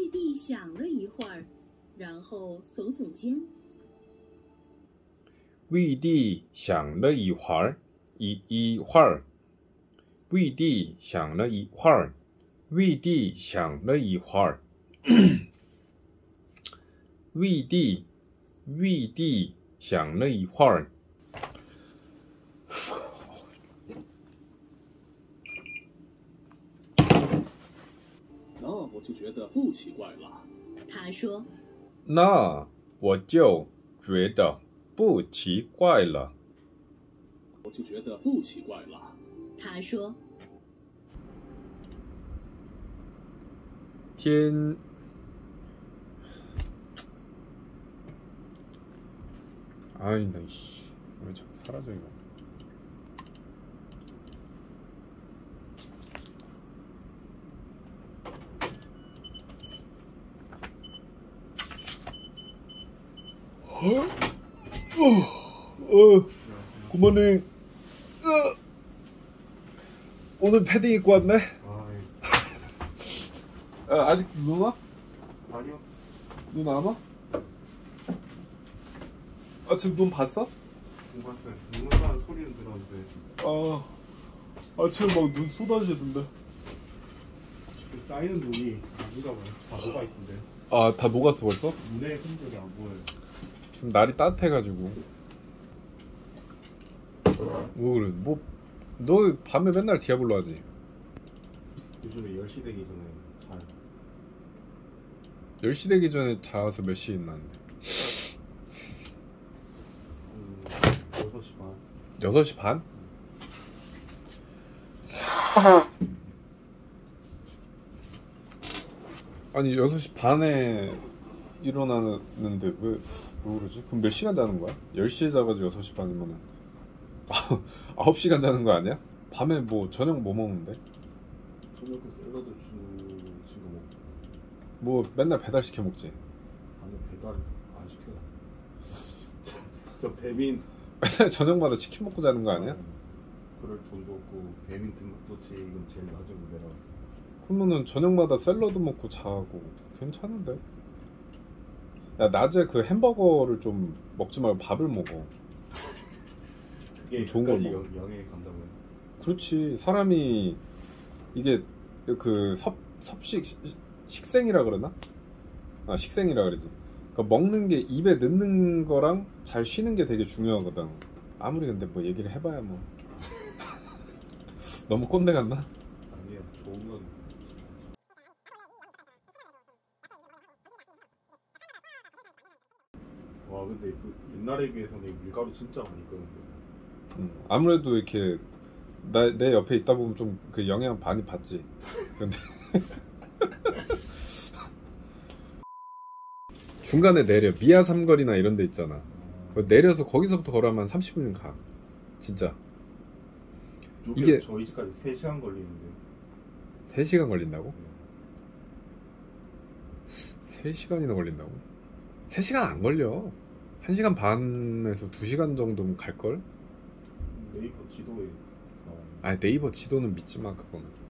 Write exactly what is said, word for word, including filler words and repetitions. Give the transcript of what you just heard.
玉帝想了一会儿，然后耸耸肩。 玉帝想了一会儿，一一会儿。玉帝想了一会儿，玉帝想了一会儿。玉帝，玉帝想了一会儿。 那我就觉得不奇怪了。 他说：“ 那我就觉得不奇怪了。” 我就觉得不奇怪了。 他说：“ 天，아이 나 씨, 왜 자꾸 사라져 이거. 어? 어, 어, 굿모닝. 어. 오늘 패딩 입고 왔네? 아, 아직 눈 와? 아니요. 눈 안 와? 아, 지금 눈 봤어? 눈 봤어요. 눈 온다는 소리는 들었는데. 아, 아침에 막 눈 쏟아지던데. 그 쌓이는 눈이 아닌가 봐요. 다 녹아 있던데. 아, 다 녹았어 벌써? 눈의 흔적이 안 보여요. 지금 날이 따뜻해가지고. 뭐 그래? 뭐 너 밤에 맨날 디아블로 하지? 요즘에 열 시 되기 전에 자요. 열 시 되기 전에 자서 몇 시에 일어나는데? 음, 여섯 시 반. 여섯 시 반? 아니 여섯 시 반에 일어나는데 왜, 왜 그러지? 그럼 몇 시간 자는 거야? 열 시에 자가지고 여섯 시 반이면은 아홉 시간 자는 거 아니야? 밤에 뭐 저녁 뭐 먹는데? 저녁 그 샐러드 주는 친구 먹고. 뭐 맨날 배달 시켜 먹지? 아니 배달 안 시켜요. 저 배민. 맨날 저녁마다 치킨 먹고 자는 거 아니야? 그럴 돈도 없고 배민 등록도 지금 제일 낮은 거 내려왔어. 그러면은 저녁마다 샐러드 먹고 자고 괜찮은데? 야 낮에 그 햄버거를 좀 먹지 말고 밥을 먹어. 그게 좋은 걸 끝까지 먹어. 영- 영향이 간다고요? 그렇지. 사람이 이게 그 섭, 섭식 시- 식생이라 그러나? 아 식생이라 그러지. 그러니까 먹는 게 입에 넣는 거랑 잘 쉬는 게 되게 중요하거든. 아무리 근데 뭐 얘기를 해봐야 뭐 너무 꼰대 같나? 아니야, 좋은 건. 와 근데 그 옛날에 비해서는 밀가루 진짜 많이 끄는데. 음, 아무래도 이렇게 나, 내 옆에 있다 보면 좀 그 영향 많이 받지. 근데 중간에 내려 미아 삼거리나 이런 데 있잖아. 내려서 거기서부터 걸어가면 삼십 분이면 가. 진짜. 이게 이게- 저희 집까지 세 시간 걸리는데. 세 시간 걸린다고? 네. 세 시간이나 걸린다고? 세 시간 안 걸려. 한 시간 반에서 두 시간 정도면 갈걸? 네이버 지도에 나와요. 아 네이버 지도는 믿지 마 그거는.